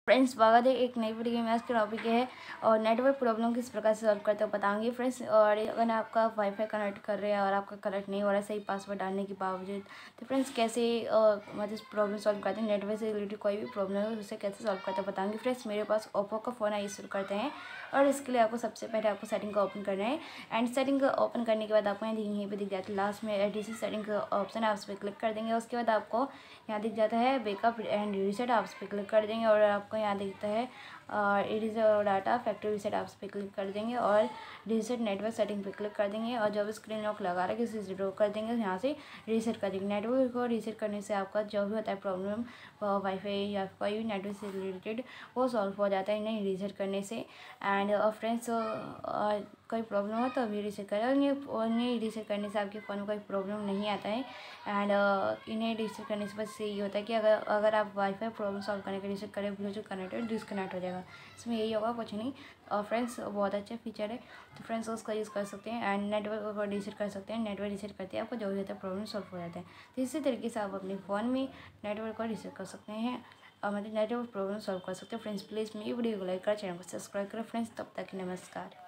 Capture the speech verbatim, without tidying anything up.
Friends स्वागत है एक नई वीडियो में। आज का टॉपिक है और नेटवर्क प्रॉब्लम किस प्रकार से सॉल्व करते हो बताऊंगी फ्रेंड्स। और अगर आपका वाईफाई कनेक्ट कर रहे हैं और आपका कनेक्ट नहीं हो रहा है सही पासवर्ड डालने के बावजूद, तो फ्रेंड्स कैसे मतलब प्रॉब्लम सॉल्व करते हैं, नेटवर्क से रिलेटेड कोई भी प्रॉब्लम है उसे कैसे सॉल्व करते हैं बताऊंगी फ्रेंड्स। मेरे पास ओप्पो का फ़ोन है, ये शुरू करते हैं। और इसके लिए आपको सबसे पहले आपको सेटिंग का ओपन करना है। एंड सेटिंग का ओपन करने के बाद आपको यहाँ यहीं पे दिख जाता है लास्ट में एडीसी सेटिंग का ऑप्शन है, आप उस पर क्लिक कर देंगे। उसके बाद आपको यहाँ दिख जाता है बैकअप एंड रीसेट, आप उस पर क्लिक कर देंगे। और आपको यहाँ दिखता है इरेज डाटा फैक्ट्री रीसेट, आप उस पर क्लिक कर देंगे। और रीसेट नेटवर्क सेटिंग पे क्लिक कर देंगे। और जब स्क्रीन लॉक लगा रहा है किसी जीरो कर देंगे, यहाँ से रीसेट कर देंगे। नेटवर्क को रीसेट करने से आपका जो भी होता है प्रॉब्लम वाईफाई या कोई भी नेटवर्क से रिलेटेड वो सॉल्व हो जाता है इन्हें रीसेट करने से। एंड फ्रेंड्स कोई प्रॉब्लम हो तो अभी रीसेट करें। इन्हें रीसेट करने से आपके फ़ोन में कोई प्रॉब्लम नहीं आता है। एंड uh, इन्हें रीसेट करने से बस यही होता है कि अगर अगर आप वाईफाई प्रॉब्लम सॉल्व करने के रीसेट करें, ब्लूटूथ कनेक्टेड डिसकनेक्ट हो जाएगा। इसमें यही होगा, कुछ नहीं। और फ्रेंड्स बहुत अच्छा फीचर है, तो फ्रेंड्स उसका यूज़ कर सकते हैं। एंड नेटवर्क को रीसेट कर सकते हैं। नेटवर्क रीसेट करते हैं आपको जो भी होता है प्रॉब्लम सॉल्व हो जाता है। तो इसी तरीके से आप अपने फ़ोन में नेटवर्क को रीसेट कर सकते हैं और मतलब नेटवर्क प्रॉब्लम सॉल्व कर सकते हैं। फ्रेंड्स प्लीज़ मेरी वीडियो को लाइक करें, चैनल को सब्सक्राइब करें फ्रेंड्स। तब तक नमस्कार।